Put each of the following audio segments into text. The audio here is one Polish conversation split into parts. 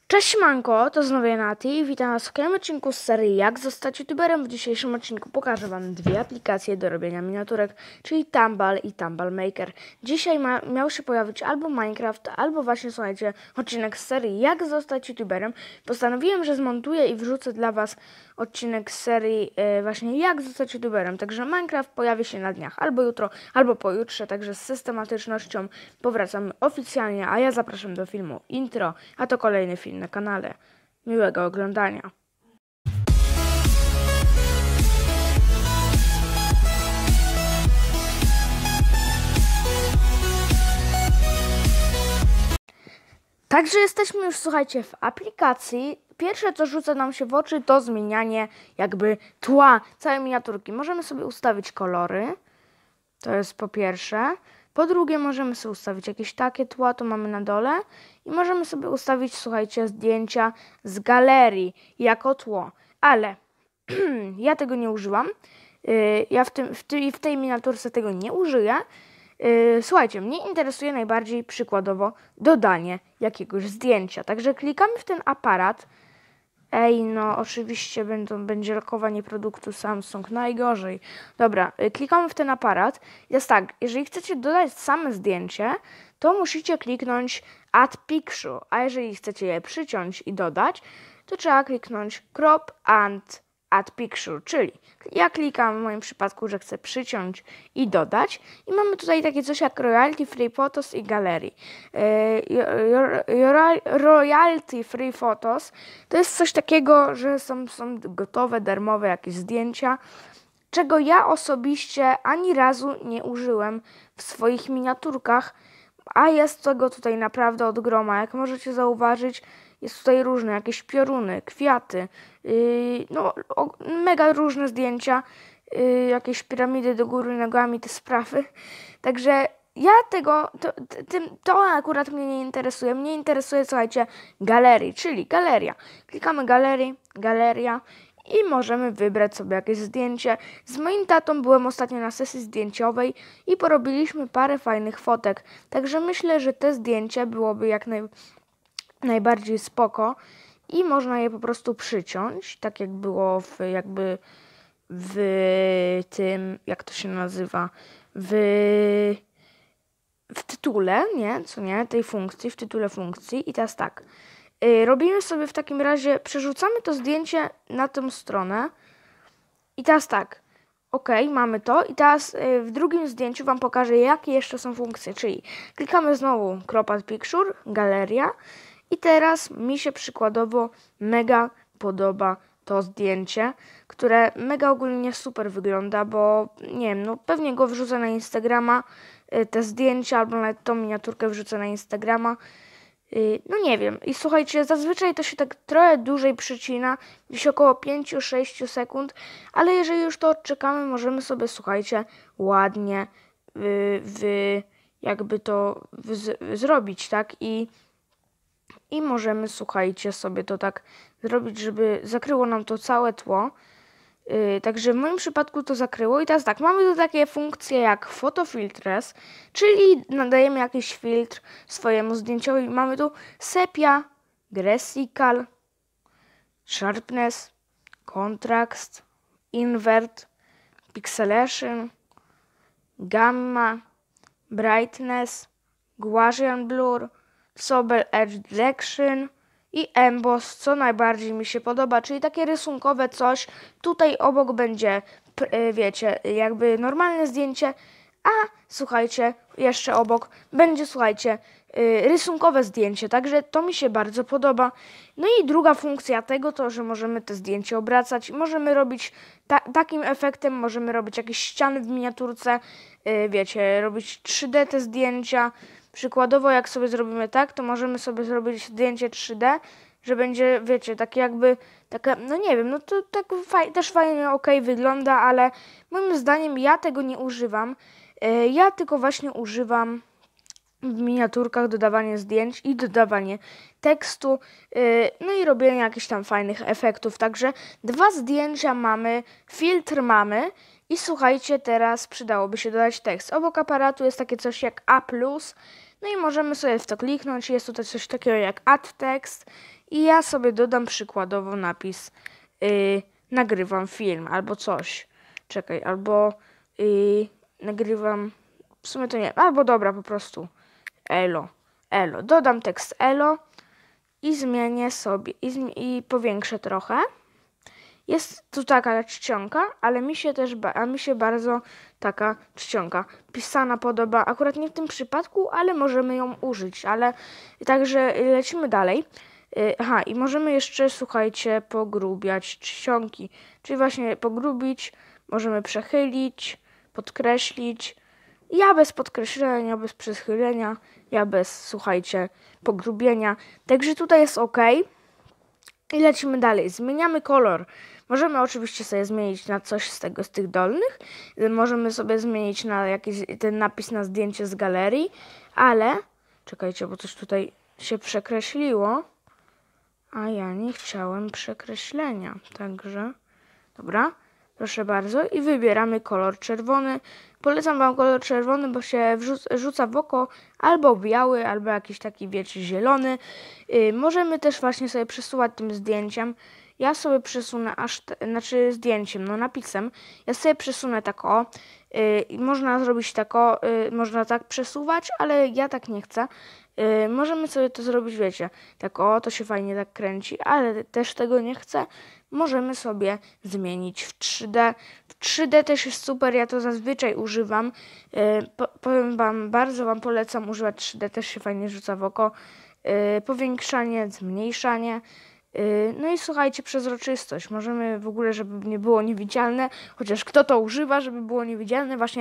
Cześć manko, to znowu ja Nati i witam was w kolejnym odcinku z serii Jak zostać youtuberem. W dzisiejszym odcinku pokażę wam dwie aplikacje do robienia miniaturek, czyli Tumble i Tumble Maker. Dzisiaj miał się pojawić albo Minecraft, albo właśnie, słuchajcie, odcinek z serii Jak zostać youtuberem. Postanowiłem, że zmontuję i wrzucę dla was odcinek z serii właśnie Jak zostać youtuberem. Także Minecraft pojawi się na dniach, albo jutro, albo pojutrze, także z systematycznością powracamy oficjalnie, a ja zapraszam do filmu intro, a to kolejny film na kanale. Miłego oglądania. Także jesteśmy już, słuchajcie, w aplikacji. Pierwsze, co rzuca nam się w oczy, to zmienianie jakby tła całej miniaturki. Możemy sobie ustawić kolory. To jest po pierwsze. Po drugie, możemy sobie ustawić jakieś takie tła, to mamy na dole. I możemy sobie ustawić, słuchajcie, zdjęcia z galerii jako tło. Ale ja tego nie użyłam. Ja w tej miniaturce tego nie użyję. Słuchajcie, mnie interesuje najbardziej przykładowo dodanie jakiegoś zdjęcia. Także klikamy w ten aparat. No oczywiście będzie lokowanie produktu Samsung, najgorzej. Dobra, klikamy w ten aparat. Jest tak, jeżeli chcecie dodać same zdjęcie, to musicie kliknąć Add Picture, a jeżeli chcecie je przyciąć i dodać, to trzeba kliknąć Crop and Add Picture, czyli ja klikam w moim przypadku, że chcę przyciąć i dodać i mamy tutaj takie coś jak Royalty Free Photos i Gallery. Royalty Free Photos to jest coś takiego, że są gotowe, darmowe jakieś zdjęcia, czego ja osobiście ani razu nie użyłem w swoich miniaturkach, a jest tego tutaj naprawdę od groma. Jak możecie zauważyć, jest tutaj różne, jakieś pioruny, kwiaty, mega różne zdjęcia, jakieś piramidy do góry nogami, te sprawy. Także ja to akurat mnie nie interesuje. Mnie interesuje, słuchajcie, galerii, czyli galeria. Klikamy galeria i możemy wybrać sobie jakieś zdjęcie. Z moim tatą byłem ostatnio na sesji zdjęciowej i porobiliśmy parę fajnych fotek. Także myślę, że te zdjęcie byłoby jak najbardziej spoko i można je po prostu przyciąć, tak jak było w tym, jak to się nazywa, w tytule, tej funkcji, w tytule funkcji. I teraz tak, robimy sobie w takim razie, przerzucamy to zdjęcie na tę stronę i teraz tak, ok, mamy to i teraz w drugim zdjęciu wam pokażę, jakie jeszcze są funkcje, czyli klikamy znowu Crop and Picture, galeria i teraz mi się przykładowo mega podoba to zdjęcie, które mega ogólnie super wygląda, bo nie wiem, no pewnie go wrzucę na Instagrama, te zdjęcia, albo nawet tą miniaturkę wrzucę na Instagrama. No nie wiem. I słuchajcie, zazwyczaj to się tak trochę dłużej przycina, gdzieś około 5-6 sekund, ale jeżeli już to odczekamy, możemy sobie, słuchajcie, ładnie jakby to zrobić, tak? I możemy, słuchajcie, sobie to tak zrobić, żeby zakryło nam to całe tło. Także w moim przypadku to zakryło. I teraz tak, mamy tu takie funkcje jak Photo Filters, czyli nadajemy jakiś filtr swojemu zdjęciowi. Mamy tu Sepia, Graphical, Sharpness, Contrast, Invert, Pixelation, Gamma, Brightness, Gaussian Blur, Sober Edge Direction i Emboss, co najbardziej mi się podoba, czyli takie rysunkowe coś. Tutaj obok będzie, wiecie, jakby normalne zdjęcie, a słuchajcie, jeszcze obok będzie, słuchajcie, rysunkowe zdjęcie, także to mi się bardzo podoba. No i druga funkcja tego to, że możemy te zdjęcie obracać, możemy robić takim efektem, możemy robić jakieś ściany w miniaturce, wiecie, robić 3D te zdjęcia. Przykładowo, jak sobie zrobimy tak, to możemy sobie zrobić zdjęcie 3D, że będzie, wiecie, takie jakby, taka, no nie wiem, no to tak też fajnie, wygląda, ale moim zdaniem ja tego nie używam. Ja tylko właśnie używam w miniaturkach dodawanie zdjęć i dodawanie tekstu, no i robienie jakichś tam fajnych efektów. Także dwa zdjęcia mamy, filtr mamy i słuchajcie, teraz przydałoby się dodać tekst. Obok aparatu jest takie coś jak A+, no i możemy sobie w to kliknąć. Jest tutaj coś takiego jak Add Text i ja sobie dodam przykładowo napis nagrywam film albo coś. Czekaj, albo nagrywam, w sumie to nie, albo dobra, po prostu elo. Dodam tekst elo i zmienię sobie i powiększę trochę. Jest tu taka czcionka, ale mi się bardzo taka czcionka pisana podoba. Akurat nie w tym przypadku, ale możemy ją użyć. Ale także lecimy dalej. Aha, i możemy jeszcze, słuchajcie, pogrubiać czcionki. Czyli właśnie pogrubić, możemy przechylić, podkreślić. Ja bez podkreślenia, bez przechylenia, ja bez, słuchajcie, pogrubienia. Także tutaj jest ok. I lecimy dalej. Zmieniamy kolor. Możemy oczywiście sobie zmienić na coś z tych dolnych. Możemy sobie zmienić na jakiś ten napis na zdjęcie z galerii. Ale, czekajcie, bo coś tutaj się przekreśliło. A ja nie chciałem przekreślenia. Także, dobra. Proszę bardzo. I wybieramy kolor czerwony. Polecam wam kolor czerwony, bo się rzuca w oko albo biały, albo jakiś taki, wiecie, zielony. Możemy też właśnie sobie przesuwać tym zdjęciem. Ja sobie przesunę znaczy zdjęciem, no napisem. Ja sobie przesunę tak o. Można zrobić tak o, można tak przesuwać, ale ja tak nie chcę. Możemy sobie to zrobić, wiecie, tak o, to się fajnie tak kręci, ale też tego nie chcę. Możemy sobie zmienić w 3D. W 3D też jest super, ja to zazwyczaj używam. Powiem wam, bardzo wam polecam używać 3D, też się fajnie rzuca w oko. Powiększanie, zmniejszanie. No i słuchajcie, przezroczystość. Możemy w ogóle, żeby nie było niewidzialne, chociaż kto to używa, żeby było niewidzialne, właśnie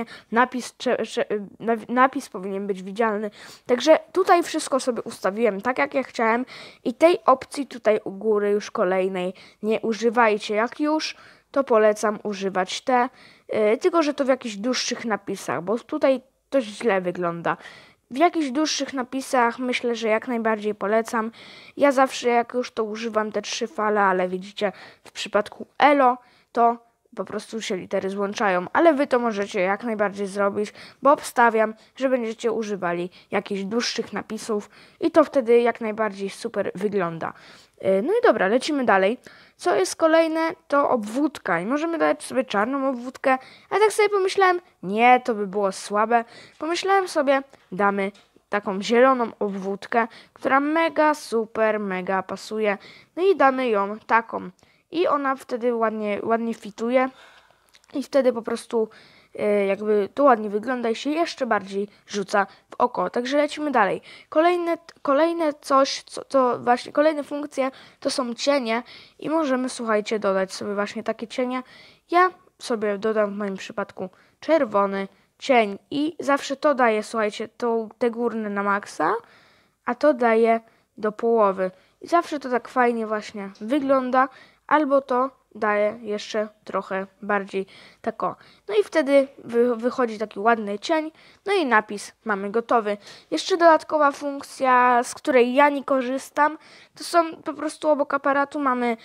napis powinien być widzialny. Także tutaj wszystko sobie ustawiłem tak, jak ja chciałem i tej opcji tutaj u góry już kolejnej nie używajcie. Jak już, to polecam używać te, tylko że to w jakichś dłuższych napisach, bo tutaj to źle wygląda. W jakichś dłuższych napisach myślę, że jak najbardziej polecam. Ja zawsze jak już to używam te 3 fale, ale widzicie w przypadku elo to po prostu się litery złączają. Ale wy to możecie jak najbardziej zrobić, bo obstawiam, że będziecie używali jakichś dłuższych napisów i to wtedy jak najbardziej super wygląda. No i dobra, lecimy dalej. Co jest kolejne, to obwódka. I możemy dać sobie czarną obwódkę. A tak sobie pomyślałem, nie, to by było słabe. Pomyślałem sobie, damy taką zieloną obwódkę, która mega, super, mega pasuje. No i damy ją taką. I ona wtedy ładnie fituje. I wtedy po prostu jakby to ładnie wygląda i się jeszcze bardziej rzuca w oko. Także lecimy dalej. Kolejne coś, co właśnie, kolejne funkcje to są cienie i możemy, słuchajcie, dodać sobie właśnie takie cienie. Ja sobie dodam w moim przypadku czerwony cień i zawsze to daje, słuchajcie, te górne na maksa, a to daje do połowy. I zawsze to tak fajnie właśnie wygląda, albo to daje jeszcze trochę bardziej tak o. No i wtedy wychodzi taki ładny cień, no i napis mamy gotowy. Jeszcze dodatkowa funkcja, z której ja nie korzystam, to są po prostu obok aparatu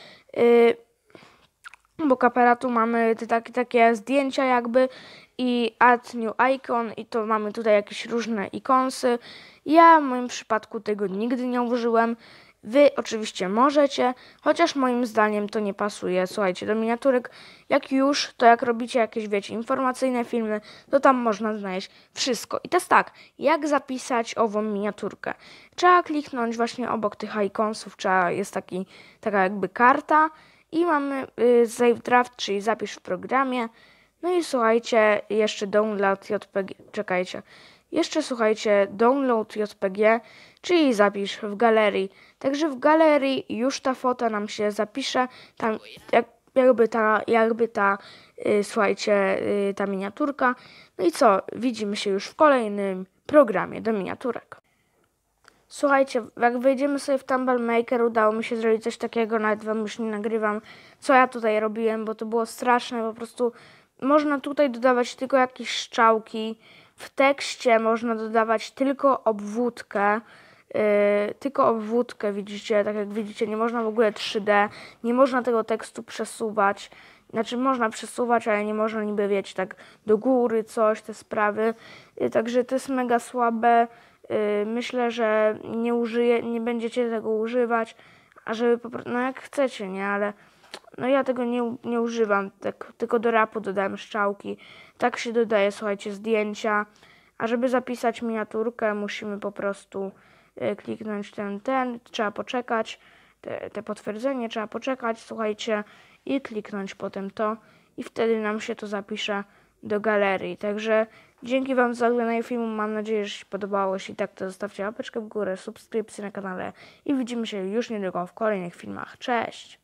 mamy takie zdjęcia jakby i add new icon i to mamy tutaj jakieś różne ikonsy. Ja w moim przypadku tego nigdy nie użyłem. Wy oczywiście możecie, chociaż moim zdaniem to nie pasuje. Słuchajcie, do miniaturek, jak już, to jak robicie jakieś, wiecie, informacyjne filmy, to tam można znaleźć wszystko. I to jest tak, jak zapisać ową miniaturkę. Trzeba kliknąć właśnie obok tych iconsów, jest taka jakby karta i mamy save draft, czyli zapisz w programie. No i słuchajcie, jeszcze download JPG, czekajcie. Jeszcze słuchajcie, download JPG, czyli zapisz w galerii. Także w galerii już ta foto nam się zapisze, tam słuchajcie, ta miniaturka. No i co, widzimy się już w kolejnym programie do miniaturek. Słuchajcie, jak wejdziemy sobie w Tumble Maker, udało mi się zrobić coś takiego, nawet wam już nie nagrywam, co ja tutaj robiłem, bo to było straszne, po prostu można tutaj dodawać tylko jakieś strzałki. W tekście można dodawać tylko obwódkę, widzicie, tak jak widzicie, nie można w ogóle 3D, nie można tego tekstu przesuwać, znaczy można przesuwać, ale nie można niby, wiecie, tak do góry coś, te sprawy, także to jest mega słabe, myślę, że nie będziecie tego używać, a żeby po prostu, no jak chcecie, nie, ale no ja tego nie używam, tak, tylko do rapu dodałem strzałki, tak się dodaje, słuchajcie, zdjęcia, a żeby zapisać miniaturkę, musimy po prostu kliknąć ten, trzeba poczekać, te potwierdzenie, trzeba poczekać, słuchajcie, i kliknąć potem to i wtedy nam się to zapisze do galerii. Także dzięki Wam za oglądanie filmu, mam nadzieję, że się podobało. Jeśli tak, to zostawcie łapeczkę w górę, subskrypcję na kanale i widzimy się już niedługo w kolejnych filmach. Cześć!